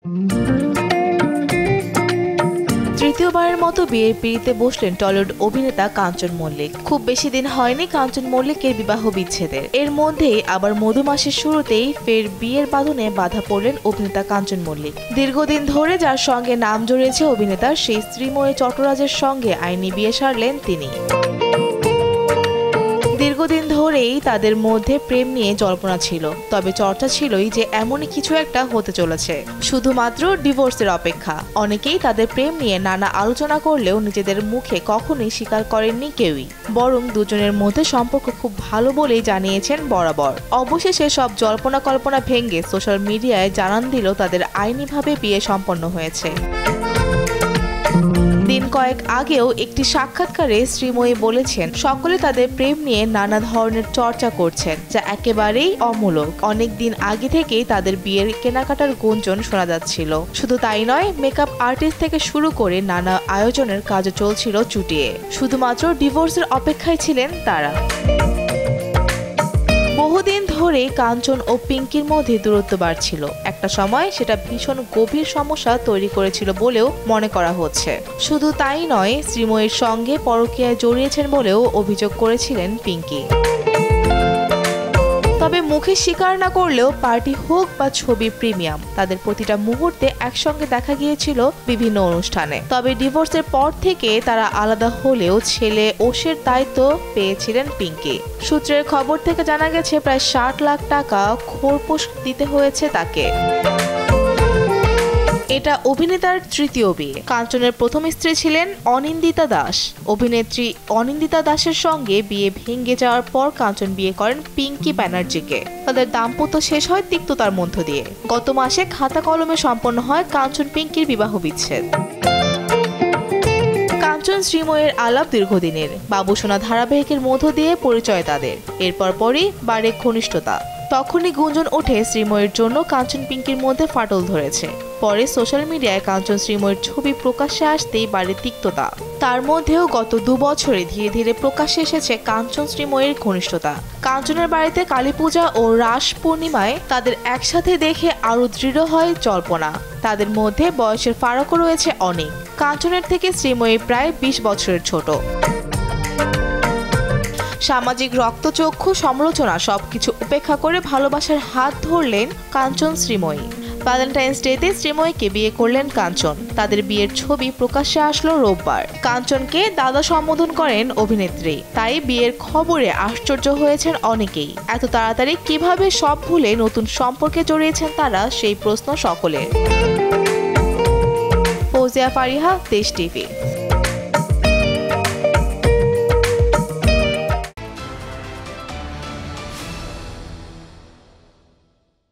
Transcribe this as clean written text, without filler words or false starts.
তৃতীয়বারের মতো বিয়ের পিঁড়িতে বসলেন টলিউড অভিনেতা কাঞ্চন মল্লিক। খুব বেশি দিন হয়নি কাঞ্চন মল্লিকের বিবাহ বিচ্ছেদের। এর মধ্যেই আবার মধু মাসের শুরুতেই ফের বিয়ের বাঁধনে বাধা পড়লেন অভিনেতা কাঞ্চন মল্লিক। দীর্ঘদিন ধরে যার সঙ্গে নাম জড়িয়েছে অভিনেতার, সেই শ্রীময়ী চট্টরাজের সঙ্গে আইনি বিয়ে সারলেন তিনি। দীর্ঘদিন ধরেই তাদের মধ্যে প্রেম নিয়ে জল্পনা ছিল, তবে চর্চা ছিলই যে এমনই কিছু একটা হতে চলেছে, শুধুমাত্র ডিভোর্সের অপেক্ষা। অনেকেই তাদের প্রেম নিয়ে নানা আলোচনা করলেও নিজেদের মুখে কখনোই স্বীকার করেননি কেউই, বরং দুজনের মধ্যে সম্পর্ক খুব ভালো বলেই জানিয়েছেন বরাবর। অবশেষে সব জল্পনা কল্পনা ভেঙে সোশ্যাল মিডিয়ায় জানান দিল তাদের আইনিভাবে বিয়ে সম্পন্ন হয়েছে। দিন কয়েক আগেও একটি সাক্ষাৎকারে শ্রীময়ী বলেছেন, সকলে তাদের প্রেম নিয়ে নানা ধরনের চর্চা করছেন, যা একেবারেই অমূলক। অনেক দিন আগে থেকেই তাদের বিয়ের কেনাকাটার গুঞ্জন শোনা যাচ্ছিল। শুধু তাই নয়, মেকআপ আর্টিস্ট থেকে শুরু করে নানা আয়োজনের কাজও চলছিল চুটিয়ে। শুধুমাত্র ডিভোর্সের অপেক্ষায় ছিলেন তারা। বহুদিন ধরে কাঞ্চন ও পিঙ্কির মধ্যে দূরত্ব বাড়ছিল। একটা সময় সেটা ভীষণ গভীর সমস্যা তৈরি করেছিল বলেও মনে করা হচ্ছে। শুধু তাই নয়, শ্রীময়ীর সঙ্গে পরকীয়ায় জড়িয়েছেন বলেও অভিযোগ করেছিলেন পিঙ্কি। তবে মুখে স্বীকার না করলেও পার্টি হোক বা ছবি প্রিমিয়াম, তাদের প্রতিটা মুহূর্তে একসঙ্গে দেখা গিয়েছিল বিভিন্ন অনুষ্ঠানে। তবে ডিভোর্সের পর থেকে তারা আলাদা হলেও ছেলে ওশের দায়িত্ব পেয়েছিলেন পিঙ্কি। সূত্রের খবর থেকে জানা গেছে প্রায় 60 লাখ টাকা খোরপোশ দিতে হয়েছে তাকে। এটা অভিনেতার তৃতীয় বিয়ে। কাঞ্চনের প্রথম স্ত্রী ছিলেন অনিন্দিতা দাস। অভিনেত্রী অনিন্দিতা দাসের সঙ্গে বিয়ে ভেঙে যাওয়ার পর কাঞ্চন বিয়ে করেন পিঙ্কি ব্যানার্জিকে। তাদের দাম্পত্য শেষ হয় তিক্ততার মধ্য দিয়ে। গত মাসে খাতা কলমে সম্পন্ন হয় কাঞ্চন পিঙ্কির বিবাহ বিচ্ছেদ। কাঞ্চন শ্রীময়ের আলাপ দীর্ঘদিনের। বাবুসোনা ধারাবাহিকের মধ্য দিয়ে পরিচয় তাদের। এরপর পরই বাড়ে ঘনিষ্ঠতা। তখনই গুঞ্জন ওঠে শ্রীময়ের জন্য কাঞ্চন পিঙ্কির মধ্যে ফাটল ধরেছে। পরে সোশ্যাল মিডিয়ায় কাঞ্চন শ্রীময়ের ছবি প্রকাশ্যে আসতেই বাড়ে তিক্ততা। তার মধ্যেও গত 2 বছরে ধীরে ধীরে প্রকাশ্যে এসেছে কাঞ্চন শ্রীময়ের ঘনিষ্ঠতা। কাঞ্চনের বাড়িতে কালীপূজা ও রাস পূর্ণিমায় তাদের একসাথে দেখে আরো দৃঢ় হয় জল্পনা। তাদের মধ্যে বয়সের ফারাকও রয়েছে অনেক। কাঞ্চনের থেকে শ্রীময়ী প্রায় 20 বছরের ছোট। সামাজিক রক্তচক্ষু সমালোচনা সবকিছু উপেক্ষা করে ভালোবাসার হাত ধরলেন কাঞ্চন শ্রীময়ী। ভ্যালেন্টাইন্স ডেতে শ্রীময়ীকে বিয়ে করলেন কাঞ্চন। তাদের বিয়ের ছবি প্রকাশ্যে আসলো রোববার। কাঞ্চনকে দাদা সম্বোধন করেন অভিনেত্রী। তাই বিয়ের খবরে আশ্চর্য হয়েছেন অনেকেই। এত তাড়াতাড়ি কিভাবে সব ভুলে নতুন সম্পর্কে জড়িয়েছেন তারা, সেই প্রশ্ন সকলের। ফৌজিয়া ফারিহা, দেশ টিভি।